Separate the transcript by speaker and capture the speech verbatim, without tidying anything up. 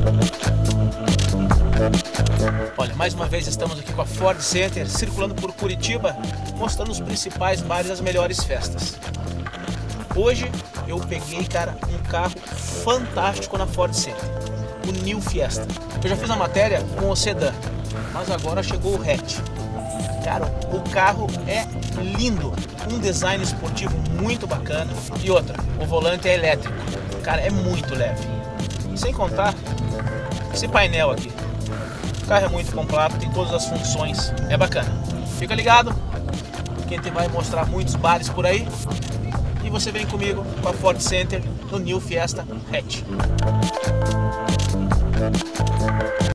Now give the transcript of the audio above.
Speaker 1: Olha, mais uma vez estamos aqui com a Ford Center, circulando por Curitiba, mostrando os principais bares e as melhores festas. Hoje eu peguei, cara, um carro fantástico na Ford Center, o New Fiesta. Eu já fiz a matéria com o sedã, mas agora chegou o hatch. Cara, o carro é lindo, um design esportivo muito bacana e outra, o volante é elétrico. Cara, é muito leve. Sem contar esse painel aqui. O carro é muito completo, tem todas as funções, é bacana. Fica ligado, que a gente vai mostrar muitos bares por aí. E você vem comigo com a Ford Center no New Fiesta Hatch.